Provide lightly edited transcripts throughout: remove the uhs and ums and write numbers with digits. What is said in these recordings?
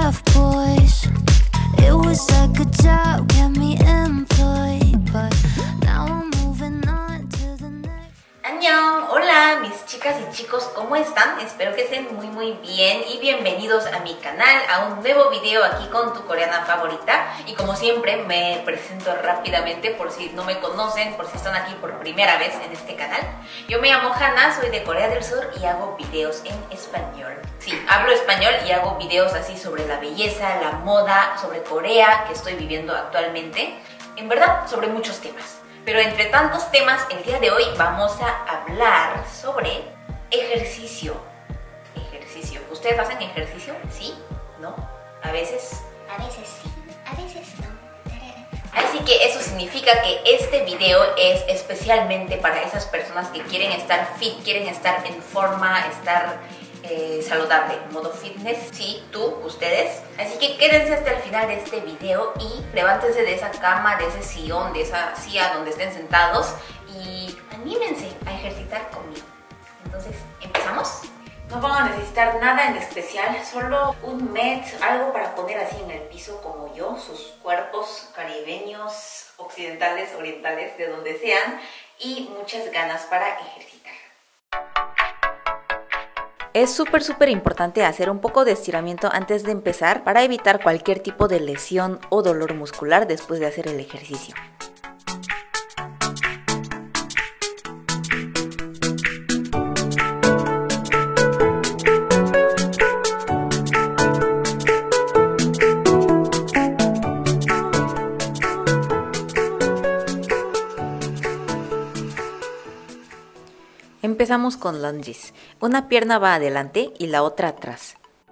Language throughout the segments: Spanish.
tough boys. It was like a job, kept me employed, but now I'm moving on to the next. ¡Annyeong! Hola mis chicas y chicos, ¿cómo están? Espero que estén muy bien y bienvenidos a mi canal, a un nuevo video aquí con tu coreana favorita. Y como siempre me presento rápidamente por si no me conocen, por si están aquí por primera vez en este canal. Yo me llamo Hana, soy de Corea del Sur y hago videos en español. Sí, hablo español y hago videos así sobre la belleza, la moda, sobre Corea que estoy viviendo actualmente. En verdad, sobre muchos temas. Pero entre tantos temas, el día de hoy vamos a hablar sobre ejercicio. Ejercicio. ¿Ustedes hacen ejercicio? ¿Sí? ¿No? ¿A veces? A veces sí, a veces no. Así que eso significa que este video es especialmente para esas personas que quieren estar fit, quieren estar en forma, estar saludable, modo fitness. Sí, tú, ustedes. Así que quédense hasta el final de este video y levántense de esa cama, de ese sillón, de esa silla donde estén sentados y anímense a ejercitar conmigo. Entonces, ¿empezamos? No van a necesitar nada en especial, solo un mat, algo para poner así en el piso como yo, sus cuerpos caribeños, occidentales, orientales, de donde sean, y muchas ganas para ejercitar. Es súper importante hacer un poco de estiramiento antes de empezar para evitar cualquier tipo de lesión o dolor muscular después de hacer el ejercicio. Empezamos con lunges. Una pierna va adelante y la otra atrás.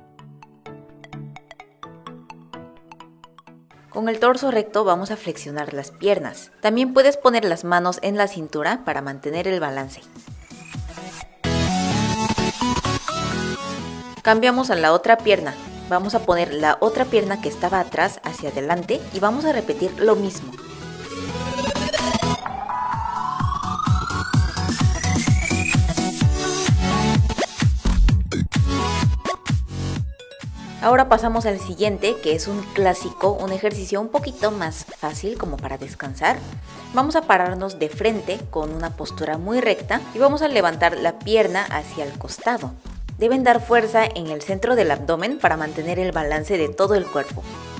Con el torso recto vamos a flexionar las piernas. También puedes poner las manos en la cintura para mantener el balance. Cambiamos a la otra pierna. Vamos a poner la otra pierna que estaba atrás hacia adelante y vamos a repetir lo mismo. Ahora pasamos al siguiente, que es un clásico, un ejercicio un poquito más fácil como para descansar. Vamos a pararnos de frente con una postura muy recta y vamos a levantar la pierna hacia el costado. Deben dar fuerza en el centro del abdomen para mantener el balance de todo el cuerpo.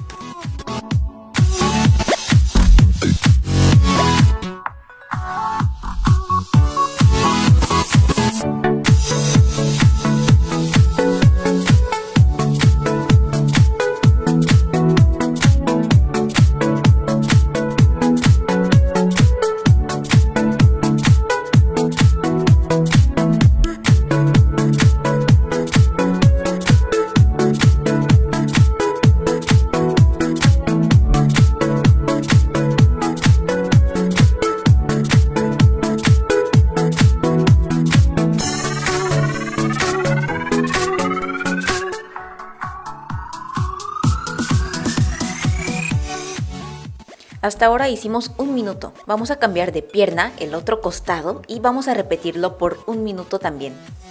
Hasta ahora hicimos 1 minuto. Vamos a cambiar de pierna, el otro costado, y vamos a repetirlo por 1 minuto también.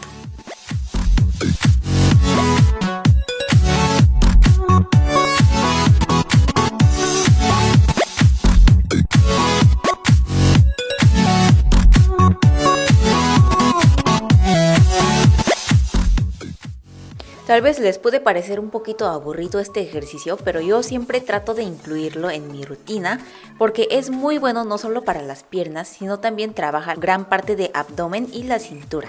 Tal vez les puede parecer un poquito aburrido este ejercicio, pero yo siempre trato de incluirlo en mi rutina porque es muy bueno no solo para las piernas, sino también trabaja gran parte de abdomen y la cintura.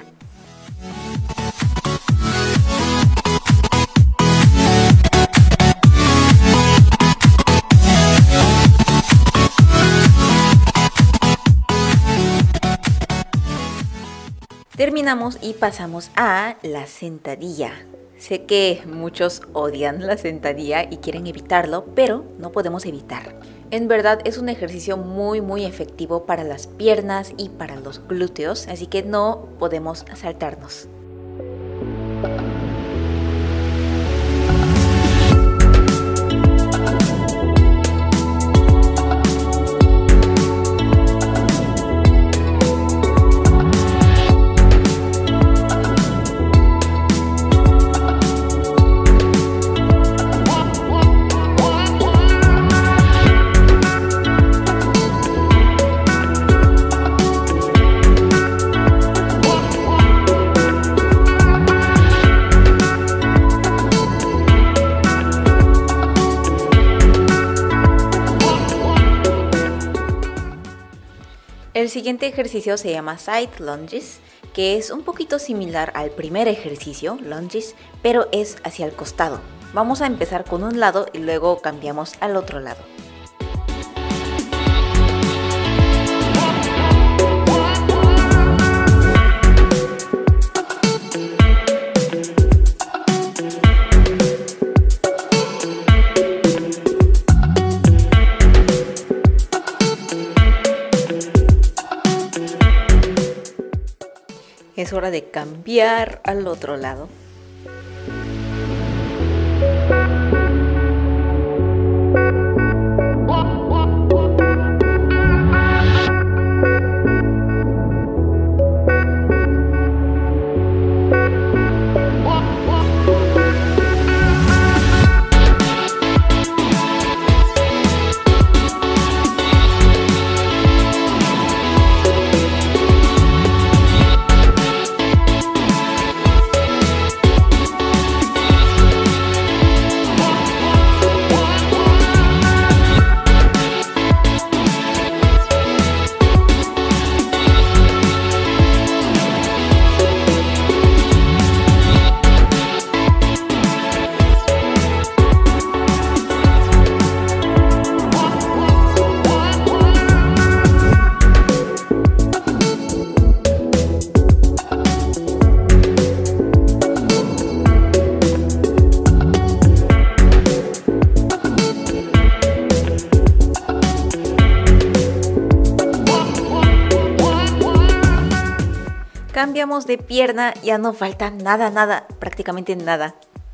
Terminamos y pasamos a la sentadilla. Sé que muchos odian la sentadilla y quieren evitarlo, pero no podemos evitar. En verdad es un ejercicio muy efectivo para las piernas y para los glúteos, así que no podemos saltarnos. El siguiente ejercicio se llama side lunges, que es un poquito similar al primer ejercicio, lunges, pero es hacia el costado. Vamos a empezar con un lado y luego cambiamos al otro lado. Es hora de cambiar al otro lado. Cambiamos de pierna, ya no falta nada, prácticamente nada.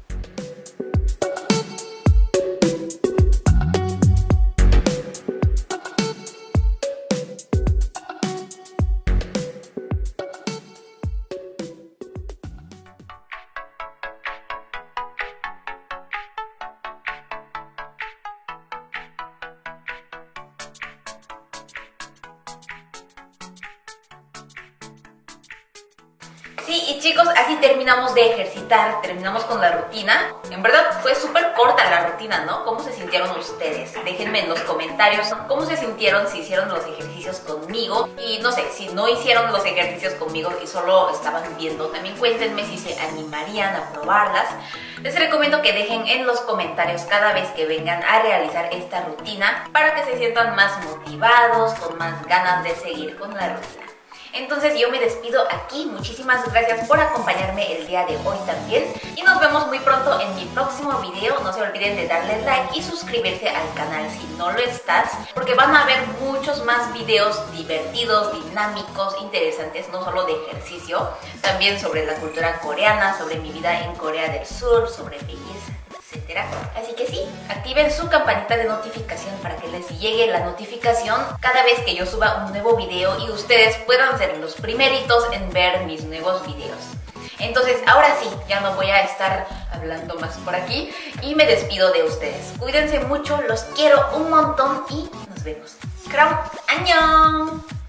Sí, y chicos, así terminamos de ejercitar, terminamos con la rutina. En verdad fue súper corta la rutina, ¿no? ¿Cómo se sintieron ustedes? Déjenme en los comentarios cómo se sintieron, si hicieron los ejercicios conmigo. Y no sé, si no hicieron los ejercicios conmigo y solo estaban viendo, también cuéntenme si se animarían a probarlas. Les recomiendo que dejen en los comentarios cada vez que vengan a realizar esta rutina para que se sientan más motivados, con más ganas de seguir con la rutina. Entonces yo me despido aquí, muchísimas gracias por acompañarme el día de hoy también y nos vemos muy pronto en mi próximo video. No se olviden de darle like y suscribirse al canal si no lo estás, porque van a haber muchos más videos divertidos, dinámicos, interesantes, no solo de ejercicio, también sobre la cultura coreana, sobre mi vida en Corea del Sur, sobre belleza, etcétera. Así que sí, activen su campanita de notificación para que les llegue la notificación cada vez que yo suba un nuevo video y ustedes puedan ser los primeritos en ver mis nuevos videos. Entonces, ahora sí, ya no voy a estar hablando más por aquí y me despido de ustedes. Cuídense mucho, los quiero un montón y nos vemos. ¡Kram! ¡Annyeong!